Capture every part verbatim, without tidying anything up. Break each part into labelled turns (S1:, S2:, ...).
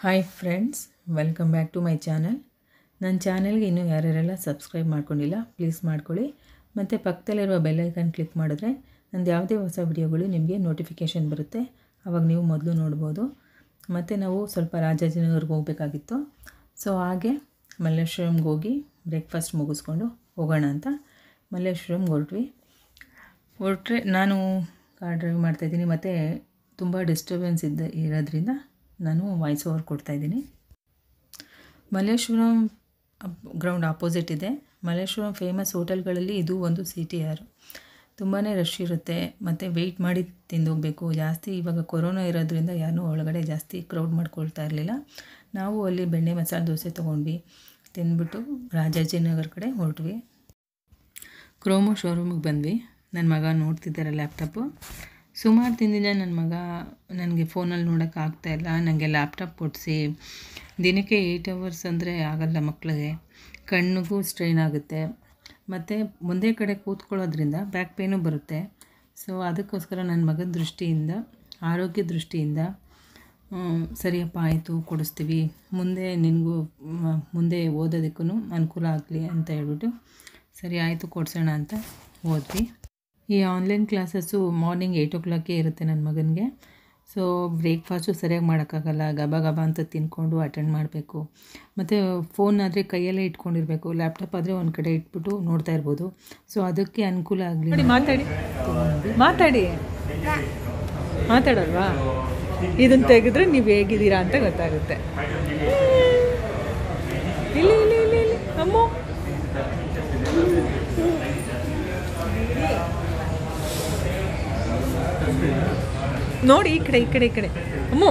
S1: Hi friends, welcome back to my channel. ನನ್ನ ಚಾನಲ್ಗೆ ಇನ್ನೂ ಯಾರ್ಯಾರೆಲ್ಲ ಸಬ್ಸ್ಕ್ರೈಬ್ ಮಾಡ್ಕೊಂಡಿಲ್ಲ ಪ್ಲೀಸ್ ಮಾಡ್ಕೊಳ್ಳಿ. ಮತ್ತು ಪಕ್ಕದಲ್ಲಿರುವ ಬೆಲ್ಲೈಕನ್ ಕ್ಲಿಕ್ ಮಾಡಿದ್ರೆ ನಂದು ಯಾವುದೇ ಹೊಸ ವಿಡಿಯೋಗಳು ನಿಮಗೆ ನೋಟಿಫಿಕೇಷನ್ ಬರುತ್ತೆ, ಆವಾಗ ನೀವು ಮೊದಲು ನೋಡ್ಬೋದು. ಮತ್ತು ನಾವು ಸ್ವಲ್ಪ ರಾಜಾಜಿನಗರ್ಗೆ ಹೋಗಬೇಕಾಗಿತ್ತು. ಸೊ ಹಾಗೆ ಮಲ್ಲೇಶ್ವರಂಗೆ ಹೋಗಿ ಬ್ರೇಕ್ಫಾಸ್ಟ್ ಮುಗಿಸ್ಕೊಂಡು ಹೋಗೋಣ ಅಂತ ಮಲ್ಲೇಶ್ವರಂಗೆ ಹೊರಟ್ವಿ. ಹೊರಟ್ರೆ ನಾನು ಕಾರ್ ಡ್ರೈವ್ ಮಾಡ್ತಾಯಿದ್ದೀನಿ ಮತ್ತು ತುಂಬ ಡಿಸ್ಟರ್ಬೆನ್ಸ್ ಇದ್ದ ಇರೋದ್ರಿಂದ ನಾನು ವಾಯ್ಸ್ ಓವರ್ ಕೊಡ್ತಾಯಿದ್ದೀನಿ. ಮಲ್ಲೇಶ್ವರಂ ಗ್ರೌಂಡ್ ಆಪೋಸಿಟ್ ಇದೆ. ಮಲ್ಲೇಶ್ವರಂ ಫೇಮಸ್ ಹೋಟೆಲ್ಗಳಲ್ಲಿ ಇದು ಒಂದು ಸಿ ಟಿ ಆರ್. ತುಂಬಾ ರಶ್ ಇರುತ್ತೆ ಮತ್ತು ವೆಯ್ಟ್ ಮಾಡಿ ತಿಂದೋಗಬೇಕು. ಜಾಸ್ತಿ ಇವಾಗ ಕೊರೋನಾ ಇರೋದ್ರಿಂದ ಯಾರೂ ಒಳಗಡೆ ಜಾಸ್ತಿ ಕ್ರೌಡ್ ಮಾಡ್ಕೊಳ್ತಾ ಇರಲಿಲ್ಲ. ನಾವು ಅಲ್ಲಿ ಬೆಣ್ಣೆ ಮಸಾಲೆ ದೋಸೆ ತೊಗೊಂಡ್ವಿ, ತಿಂದ್ಬಿಟ್ಟು ರಾಜಾಜಿನಗರ್ ಕಡೆ ಹೊರಟ್ವಿ. ಕ್ರೋಮೋ ಶೋರೂಮಿಗೆ ಬಂದ್ವಿ. ನನ್ನ ಮಗ ನೋಡ್ತಿದ್ದಾರೆ ಲ್ಯಾಪ್ಟಾಪು. ಸುಮಾರು ತಿಂದಿಲ್ಲ ನನ್ನ ಮಗ, ನನಗೆ ಫೋನಲ್ಲಿ ನೋಡೋಕ್ಕಾಗ್ತಾಯಿಲ್ಲ, ನನಗೆ ಲ್ಯಾಪ್ಟಾಪ್ ಕೊಡಿಸಿ. ದಿನಕ್ಕೆ ಏಯ್ಟ್ ಅವರ್ಸ್ ಅಂದರೆ ಆಗಲ್ಲ, ಮಕ್ಕಳಿಗೆ ಕಣ್ಣಿಗೂ ಸ್ಟ್ರೈನ್ ಆಗುತ್ತೆ ಮತ್ತು ಒಂದೇ ಕಡೆ ಕೂತ್ಕೊಳ್ಳೋದ್ರಿಂದ ಬ್ಯಾಕ್ ಪೇನು ಬರುತ್ತೆ. ಸೊ ಅದಕ್ಕೋಸ್ಕರ ನನ್ನ ಮಗನ ದೃಷ್ಟಿಯಿಂದ, ಆರೋಗ್ಯ ದೃಷ್ಟಿಯಿಂದ ಸರಿಯಪ್ಪ ಆಯಿತು ಕೊಡಿಸ್ತೀವಿ, ಮುಂದೆ ನಿನಗೂ ಮುಂದೆ ಓದೋದಕ್ಕೂ ಅನುಕೂಲ ಆಗಲಿ ಅಂತ ಹೇಳ್ಬಿಟ್ಟು ಸರಿ ಆಯಿತು ಕೊಡಿಸೋಣ ಅಂತ ಹೋದ್ವಿ. ಈ ಆನ್ಲೈನ್ ಕ್ಲಾಸಸ್ಸು ಮಾರ್ನಿಂಗ್ ಏಯ್ಟ್ ಓ ಕ್ಲಾಕ್ಗೆ ಇರುತ್ತೆ ನನ್ನ ಮಗನಿಗೆ. ಸೊ ಬ್ರೇಕ್ಫಾಸ್ಟು ಸರಿಯಾಗಿ ಮಾಡೋಕ್ಕಾಗಲ್ಲ, ಗಬ ಗಬ ಅಂತ ತಿನ್ಕೊಂಡು ಅಟೆಂಡ್ ಮಾಡಬೇಕು. ಮತ್ತು ಫೋನ್ ಆದರೆ ಕೈಯಲ್ಲೇ ಇಟ್ಕೊಂಡಿರಬೇಕು, ಲ್ಯಾಪ್ಟಾಪ್ ಆದರೆ ಒಂದು ಕಡೆ ಇಟ್ಬಿಟ್ಟು ನೋಡ್ತಾ ಇರ್ಬೋದು. ಸೊ ಅದಕ್ಕೆ ಅನುಕೂಲ ಆಗಲಿ. ಮಾತಾಡಿ ಮಾತಾಡಿ ಮಾತಾಡಲ್ವಾ? ಇದನ್ನು ತೆಗೆದ್ರೆ ನೀವು ಹೇಗಿದ್ದೀರಾ ಅಂತ ಗೊತ್ತಾಗುತ್ತೆ. ಇಲ್ಲಿ ಇಲ್ಲಿ ಇಲ್ಲಿ ಇಲ್ಲಿ ಅಮ್ಮ ನೋಡಿ, ಈ ಕಡೆ ಈ ಕಡೆ ಈ ಕಡೆ ಅಮ್ಮೋ.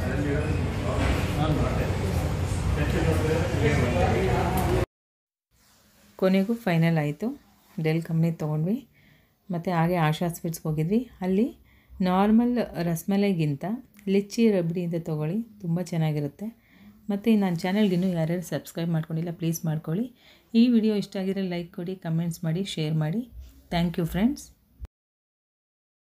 S1: ಕೊನೆಗೂ ಫೈನಲ್ ಆಯಿತು. ಡೆಲ್ ಕಂಪ್ನಿ ತೊಗೊಂಡ್ವಿ. ಮತ್ತು ಹಾಗೆ ಆಶಾ ಸ್ವೀಟ್ಸ್ಗೆ ಹೋಗಿದ್ವಿ. ಅಲ್ಲಿ ನಾರ್ಮಲ್ ರಸ್ಮಲೈಗಿಂತ ಲಿಚ್ಚಿ ರಬಡಿ ಅಂತ ತೊಗೊಳ್ಳಿ, ತುಂಬ ಚೆನ್ನಾಗಿರುತ್ತೆ. ಮತ್ತು ನನ್ನ ಚಾನಲ್ಗೆ ಇನ್ನೂ ಯಾರ್ಯಾರು ಸಬ್ಸ್ಕ್ರೈಬ್ ಮಾಡ್ಕೊಂಡಿಲ್ಲ ಪ್ಲೀಸ್ ಮಾಡ್ಕೊಳ್ಳಿ. ಈ ವಿಡಿಯೋ ಇಷ್ಟ ಆಗಿದ್ರೆ ಲೈಕ್ ಕೊಡಿ, ಕಮೆಂಟ್ಸ್ ಮಾಡಿ, ಶೇರ್ ಮಾಡಿ. Thank you friends.